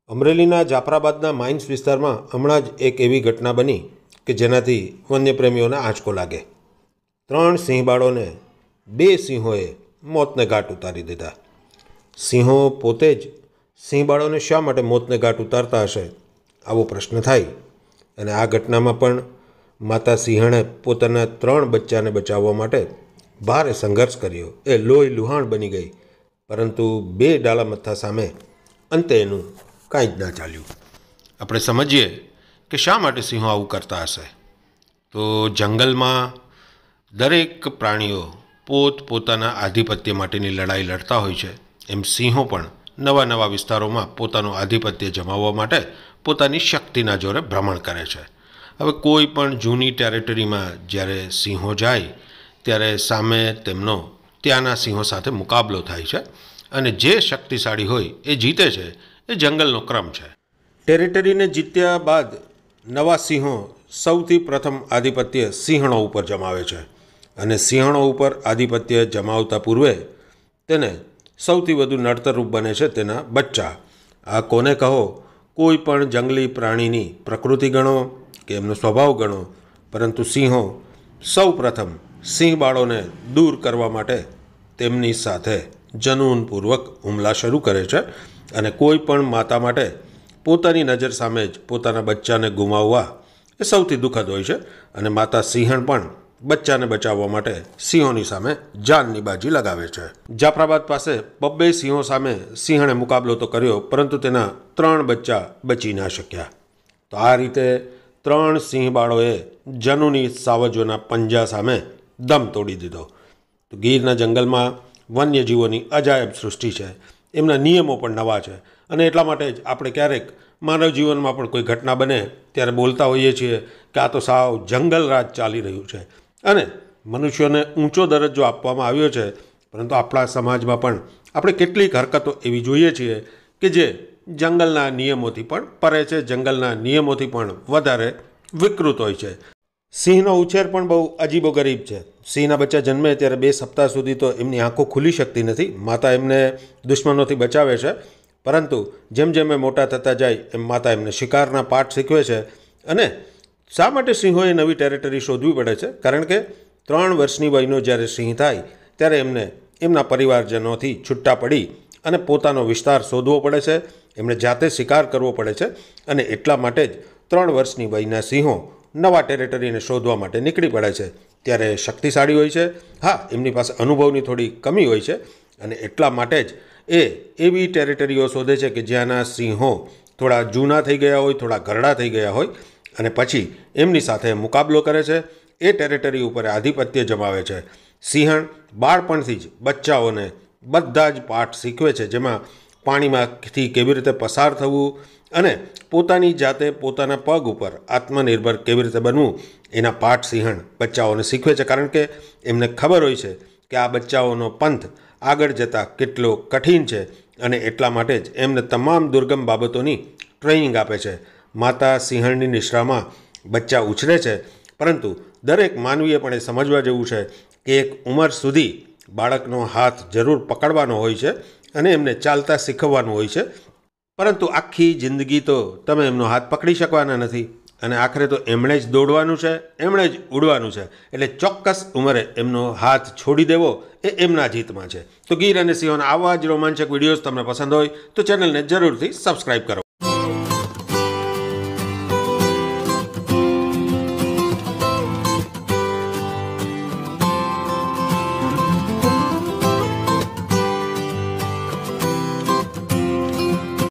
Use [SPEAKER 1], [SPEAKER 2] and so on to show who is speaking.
[SPEAKER 1] અમરેલીના જાફરાબાદના માઇન્સ વિસ્તારમાં હમણાં જ એક એવી ઘટના બની કે જેનાથી વન્યપ્રેમીઓને આંચકો લાગે। 3 સિંહ બાળોને 2 સિંહોએ મોતને ઘાટ ઉતારી દીધા। સિંહો પોતે જ સિંહ બાળોને શા માટે મોતને ઘાટ ઉતારતા હશે, આવો પ્રશ્ન થાય। અને આ ઘટનામાં પણ માતા સિંહણે પોતાના 3 બચ્ચાને બચાવવા માટે ભારે સંઘર્ષ કર્યો। એ લોહી લુહાણ બની ગઈ, પરંતુ 2 ડાલા મથ્થા સામે અંતે એનું કાંઈ જ ના ચાલ્યું। આપણે સમજીએ કે શા માટે સિંહો આવું કરતા હશે। તો જંગલમાં દરેક પ્રાણીઓ પોતાના આધિપત્ય માટેની લડાઈ લડતા હોય છે, એમ સિંહો પણ નવા નવા વિસ્તારોમાં પોતાનું આધિપત્ય જમાવવા માટે પોતાની શક્તિના જોરે ભ્રમણ કરે છે। હવે કોઈ પણ જૂની ટેરેટરીમાં જ્યારે સિંહો જાય ત્યારે સામે તેમનો ત્યાંના સિંહો સાથે મુકાબલો થાય છે, અને જે શક્તિશાળી હોય એ જીતે છે। એ જંગલનો ક્રમ છે। ટેરેટરીને જીત્યા બાદ નવા સિંહો સૌથી પ્રથમ આધિપત્ય સિંહણો ઉપર જમાવે છે, અને સિંહણો ઉપર આધિપત્ય જમાવતા પૂર્વે તેને સૌથી વધુ નડતરરૂપ બને છે તેના બચ્ચા। આ કોને કહો, કોઈ પણ જંગલી પ્રાણીની પ્રકૃતિ ગણો કે એમનો સ્વભાવ ગણો, પરંતુ સિંહો સૌ પ્રથમ સિંહ બાળોને દૂર કરવા માટે તેમની સાથે જનૂનપૂર્વક હુમલા શરૂ કરે છે। અને કોઈ પણ માતા માટે પોતાની નજર સામે જ પોતાના બચ્ચાને ગુમાવવા એ સૌથી દુઃખદ હોય છે, અને માતા સિંહણ પણ બચ્ચાને બચાવવા માટે સિંહોની સામે જાનની બાજી લગાવે છે। જાફરાબાદ પાસે 2 સિંહો સામે સિંહણે મુકાબલો તો કર્યો, પરંતુ તેના 3 બચ્ચા બચી ના શક્યા। તો આ રીતે 3 સિંહ બાળોએ જનૂની સાવજોના પંજા સામે દમ તોડી દીધો। તો ગીરના જંગલમાં વન્યજીવોની અજાયબ સૃષ્ટિ છે, એમના નિયમો પણ નવા છે, અને એટલા માટે જ આપણે ક્યારેક માનવ જીવનમાં પણ કોઈ ઘટના બને ત્યારે બોલતા હોઈએ છીએ કે આ તો સાવ જંગલ રાજ ચાલી રહ્યું છે, અને મનુષ્યોને ઊંચો દરજ્જો આપવામાં આવ્યો છે, પરંતુ આપણા સમાજમાં પણ આપણે કેટલીક હરકતો એવી જોઈએ છીએ કે જે જંગલના નિયમોથી પણ પરે છે, જંગલના નિયમોથી પણ વધારે વિકૃત હોય છે। સિંહનો ઉછેર પણ બહુ અજીબો ગરીબ છે। સિંહના બચ્ચા જન્મે ત્યારે 2 સપ્તાહ સુધી તો એમની આંખો ખુલી શકતી નથી। માતા એમને દુશ્મનોથી બચાવે છે, પરંતુ જેમ જેમ એ મોટા થતા જાય એમ માતા એમને શિકારના પાઠ શીખવે છે। અને શા માટે સિંહોએ નવી ટેરેટરી શોધવી પડે છે? કારણ કે 3 વર્ષની વયનો જ્યારે સિંહ થાય ત્યારે એમને એમના પરિવારજનોથી છૂટા પડી અને પોતાનો વિસ્તાર શોધવો પડે છે, એમણે જાતે શિકાર કરવો પડે છે, અને એટલા માટે જ 3 વર્ષની વયના સિંહો નવા ટેરેટરીને શોધવા માટે નીકળી પડે છે। ત્યારે શક્તિશાળી હોય છે, હા, એમની પાસે અનુભવની થોડી કમી હોય છે, અને એટલા માટે જ એ એવી ટેરેટરીઓ શોધે છે કે જ્યાંના સિંહો થોડા જૂના થઈ ગયા હોય, થોડા ઘરડા થઈ ગયા હોય, અને પછી એમની સાથે મુકાબલો કરે છે, એ ટેરેટરી ઉપર આધિપત્ય જમાવે છે। સિંહણ બાળપણથી જ બચ્ચાઓને બધા જ પાઠ શીખવે છે, જેમાં પાણીમાંથી કેવી રીતે પસાર થવું અને પોતાની જાતે પોતાના પગ ઉપર આત્મનિર્ભર કેવી રીતે બનવું, એના પાઠ સિંહણ બચ્ચાઓને શીખવે છે। કારણ કે એમને ખબર હોય છે કે આ બચ્ચાઓનો પંથ આગળ જતાં કેટલો કઠિન છે, અને એટલા માટે જ એમને તમામ દુર્ગમ બાબતોની ટ્રેનિંગ આપે છે। માતા સિંહણની નિશ્રામાં બચ્ચા ઉછરે છે, પરંતુ દરેક માનવીએ પણ એ સમજવા જેવું છે કે એક ઉંમર સુધી બાળકનો હાથ જરૂર પકડવાનો હોય છે અને એમને ચાલતા શીખવવાનું હોય છે, પરંતુ આખી જિંદગી તો તમે એમનો હાથ પકડી શકવાના નથી, અને આખરે તો એમણે જ દોડવાનું છે, એમણે જ ઉડવાનું છે। એટલે ચોક્કસ ઉંમરે એમનો હાથ છોડી દેવો એ એમના જ હિતમાં છે। તો ગીર અને સિંહોના આવા જ રોમાંચક વિડીયોઝ તમને પસંદ હોય તો ચેનલને જરૂરથી સબસ્ક્રાઈબ કરો।